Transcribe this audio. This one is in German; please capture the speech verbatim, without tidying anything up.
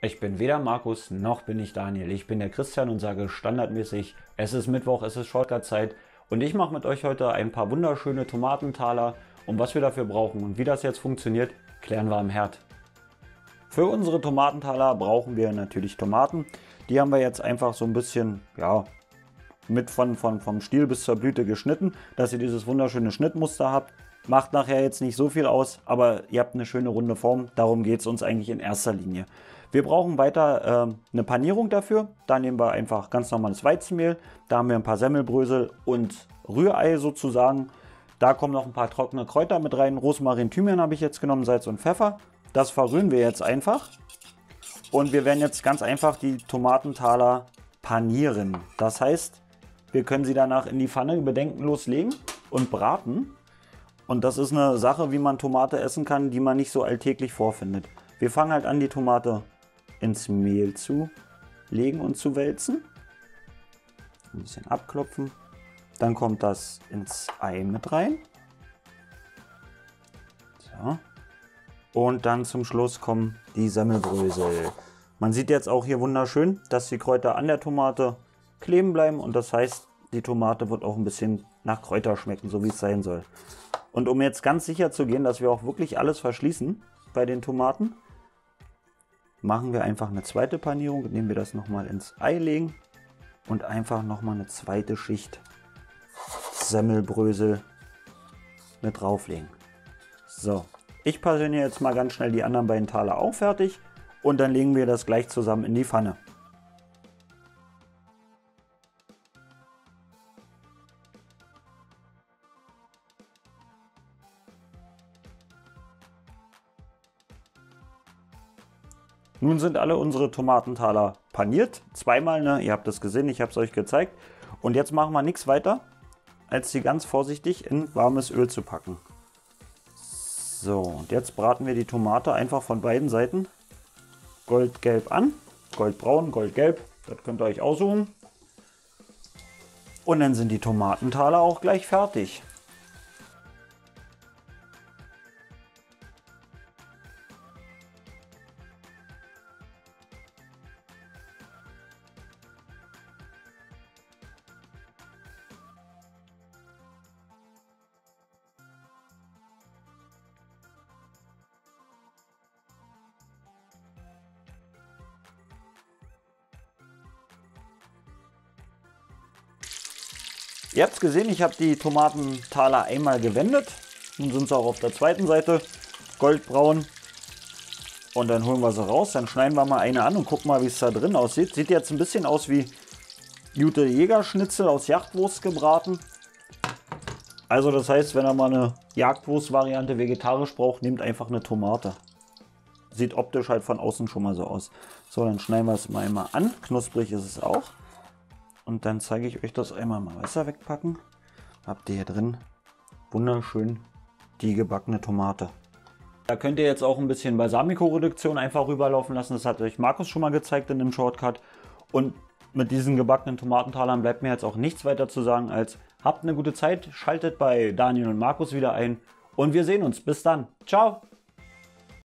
Ich bin weder Markus noch bin ich Daniel. Ich bin der Christian und sage standardmäßig, es ist Mittwoch, es ist Shortcut-Zeit und ich mache mit euch heute ein paar wunderschöne Tomatentaler. Und was wir dafür brauchen und wie das jetzt funktioniert, klären wir am Herd. Für unsere Tomatentaler brauchen wir natürlich Tomaten. Die haben wir jetzt einfach so ein bisschen, ja, mit von, von, vom Stiel bis zur Blüte geschnitten, dass ihr dieses wunderschöne Schnittmuster habt. Macht nachher jetzt nicht so viel aus, aber ihr habt eine schöne runde Form. Darum geht es uns eigentlich in erster Linie. Wir brauchen weiter äh, eine Panierung dafür. Da nehmen wir einfach ganz normales Weizenmehl. Da haben wir ein paar Semmelbrösel und Rührei sozusagen. Da kommen noch ein paar trockene Kräuter mit rein. Rosmarin, Thymian habe ich jetzt genommen, Salz und Pfeffer. Das verrühren wir jetzt einfach. Und wir werden jetzt ganz einfach die Tomatentaler panieren. Das heißt, wir können sie danach in die Pfanne bedenkenlos legen und braten. Und das ist eine Sache, wie man Tomate essen kann, die man nicht so alltäglich vorfindet. Wir fangen halt an, die Tomate ins Mehl zu legen und zu wälzen. Ein bisschen abklopfen. Dann kommt das ins Ei mit rein. So. Und dann zum Schluss kommen die Semmelbrösel. Man sieht jetzt auch hier wunderschön, dass die Kräuter an der Tomate kleben bleiben. Und das heißt, die Tomate wird auch ein bisschen nach Kräuter schmecken, so wie es sein soll. Und um jetzt ganz sicher zu gehen, dass wir auch wirklich alles verschließen bei den Tomaten, machen wir einfach eine zweite Panierung, indem wir das nochmal ins Ei legen und einfach nochmal eine zweite Schicht Semmelbrösel mit drauflegen. So, ich passioniere jetzt mal ganz schnell die anderen beiden Taler auch fertig und dann legen wir das gleich zusammen in die Pfanne. Nun sind alle unsere Tomatentaler paniert. Zweimal, ne? Ihr habt es gesehen, ich habe es euch gezeigt. Und jetzt machen wir nichts weiter, als die ganz vorsichtig in warmes Öl zu packen. So, und jetzt braten wir die Tomate einfach von beiden Seiten goldgelb an. Goldbraun, goldgelb, das könnt ihr euch aussuchen. Und dann sind die Tomatentaler auch gleich fertig. Ihr habt es gesehen, ich habe die Tomatentaler einmal gewendet. Nun sind sie auch auf der zweiten Seite goldbraun. Und dann holen wir sie raus. Dann schneiden wir mal eine an und gucken mal, wie es da drin aussieht. Sieht jetzt ein bisschen aus wie gute Jägerschnitzel aus Jagdwurst gebraten. Also das heißt, wenn ihr mal eine Jagdwurst-Variante vegetarisch braucht, nehmt einfach eine Tomate. Sieht optisch halt von außen schon mal so aus. So, dann schneiden wir es mal einmal an. Knusprig ist es auch. Und dann zeige ich euch das einmal mal Wasser wegpacken. Habt ihr hier drin wunderschön die gebackene Tomate. Da könnt ihr jetzt auch ein bisschen Balsamico-Reduktion einfach rüberlaufen lassen. Das hat euch Markus schon mal gezeigt in dem Shortcut. Und mit diesen gebackenen Tomatentalern bleibt mir jetzt auch nichts weiter zu sagen als habt eine gute Zeit, schaltet bei Daniel und Markus wieder ein und wir sehen uns. Bis dann. Ciao!